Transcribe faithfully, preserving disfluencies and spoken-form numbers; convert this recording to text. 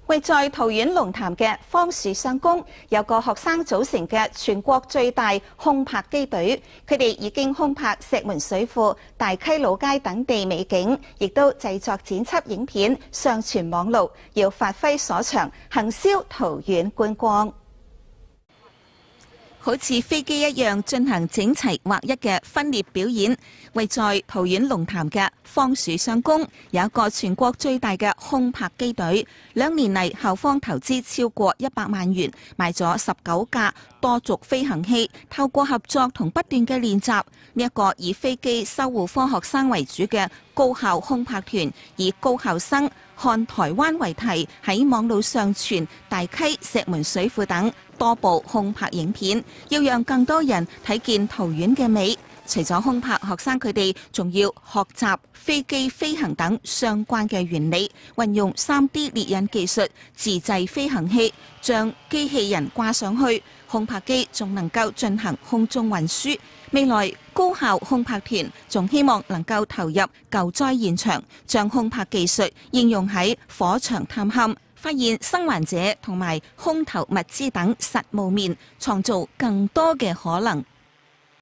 位在桃園龍潭嘅方樹商工有個學生組成嘅全國最大空拍機隊，佢哋已經空拍石門水庫、大溪老街等地美景，亦都製作剪輯影片上傳網路，要發揮所長，行銷桃園觀光。好似飛機一樣進行整齊劃一嘅分列表演。位在桃園龍潭嘅方樹商工有一個全國最大嘅空拍機隊，兩年嚟校方投資超過一百萬元，買咗十九架多軸飛行器，透過合作同不斷嘅練習，呢一個以飛機修護科學生為主嘅高校空拍團，以高校生看台灣為題，喺網路上傳大溪、石門水庫等多部空拍影片，要讓更多人睇見桃園嘅美。除咗空拍，學生佢哋仲要學習飛機飛行等相關嘅原理，運用 三 D 列印技術自製飛行器，將機器人掛上去，空拍機仲能夠進行空中運輸。未來高校空拍團仲希望能夠投入救災現場，將空拍技術應用喺火場探勘，發現生還者同埋空投物資等實務面，創造更多嘅可能。